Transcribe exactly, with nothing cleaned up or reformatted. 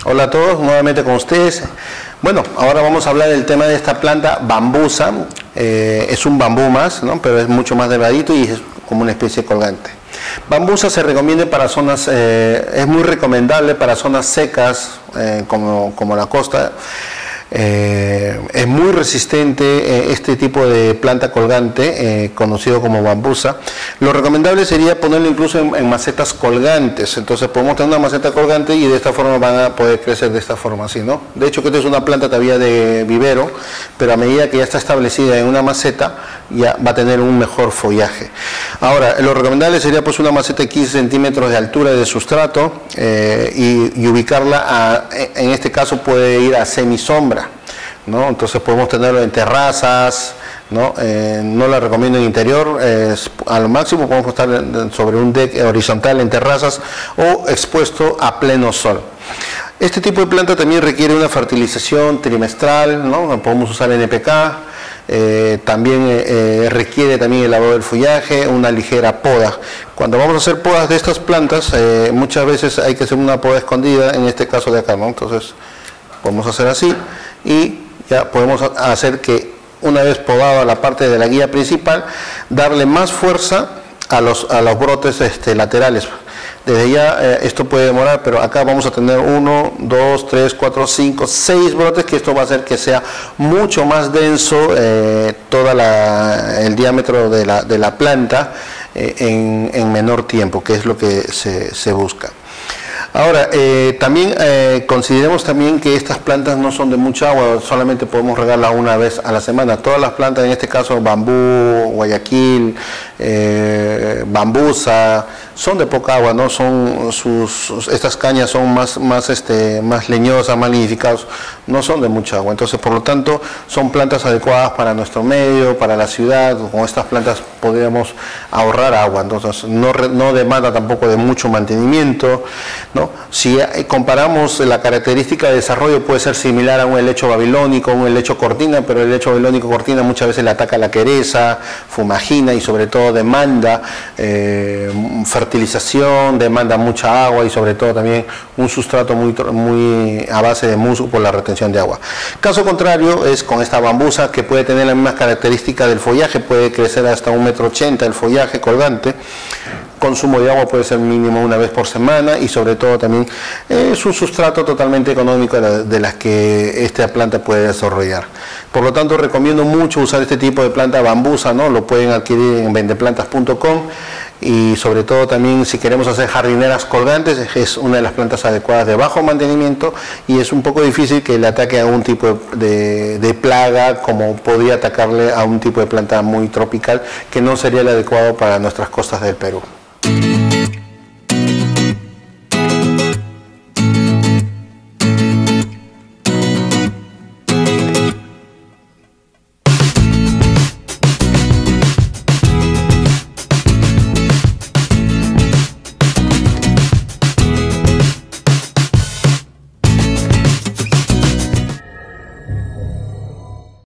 Hola a todos, nuevamente con ustedes. Bueno, ahora vamos a hablar del tema de esta planta bambusa. Eh, es un bambú más, ¿no? Pero es mucho más delgadito y es como una especie de colgante. Bambusa se recomienda para zonas, eh, es muy recomendable para zonas secas eh, como, como la costa. Eh, es muy resistente eh, este tipo de planta colgante, eh, conocido como bambusa. Lo recomendable sería ponerlo incluso en, en macetas colgantes. Entonces podemos tener una maceta colgante y de esta forma van a poder crecer de esta forma así, ¿no? De hecho que esta es una planta todavía de vivero, pero a medida que ya está establecida en una maceta ya va a tener un mejor follaje. Ahora, lo recomendable sería pues una maceta de quince centímetros de altura de sustrato eh, y, y ubicarla a, en este caso puede ir a semisombra, ¿no? Entonces podemos tenerlo en terrazas, ¿no? Eh, no la recomiendo en interior, eh, a lo máximo podemos estar sobre un deck horizontal en terrazas o expuesto a pleno sol. Este tipo de planta también requiere una fertilización trimestral, ¿no? Podemos usar N P K, eh, también eh, requiere también el lavado del follaje, una ligera poda. Cuando vamos a hacer podas de estas plantas, eh, muchas veces hay que hacer una poda escondida, en este caso de acá, ¿no? Entonces podemos hacer así y ya podemos hacer que una vez podada la parte de la guía principal, darle más fuerza a los, a los brotes este, laterales. Desde ya eh, esto puede demorar, pero acá vamos a tener uno, dos, tres, cuatro, cinco, seis brotes, que esto va a hacer que sea mucho más denso eh, todo el diámetro de la, de la planta eh, en, en menor tiempo, que es lo que se, se busca. Ahora, eh, también eh, consideremos también que estas plantas no son de mucha agua, solamente podemos regarlas una vez a la semana. Todas las plantas, en este caso bambú, guayaquil, eh, bambusa, son de poca agua, ¿no? Son sus, sus, estas cañas son más, más, este, más leñosas, más lignificadas, no son de mucha agua. Entonces, por lo tanto, son plantas adecuadas para nuestro medio, para la ciudad. Con estas plantas podríamos ahorrar agua, entonces no, no demanda tampoco de mucho mantenimiento, ¿no? Si comparamos la característica de desarrollo, puede ser similar a un helecho babilónico, un helecho cortina, pero el helecho babilónico cortina muchas veces le ataca la quereza, fumagina y sobre todo demanda eh, fertilización, demanda mucha agua y sobre todo también un sustrato muy, muy a base de musgo por la retención de agua. Caso contrario es con esta bambusa, que puede tener las mismas características del follaje, puede crecer hasta un metro ochenta el follaje colgante. Consumo de agua puede ser mínimo una vez por semana y sobre todo también eh, es un sustrato totalmente económico de, la, de las que esta planta puede desarrollar. Por lo tanto, recomiendo mucho usar este tipo de planta bambusa, ¿no? Lo pueden adquirir en vendeplantas punto com y sobre todo también si queremos hacer jardineras colgantes, es una de las plantas adecuadas de bajo mantenimiento y es un poco difícil que le ataque a un tipo de, de plaga como podría atacarle a un tipo de planta muy tropical que no sería el adecuado para nuestras costas del Perú.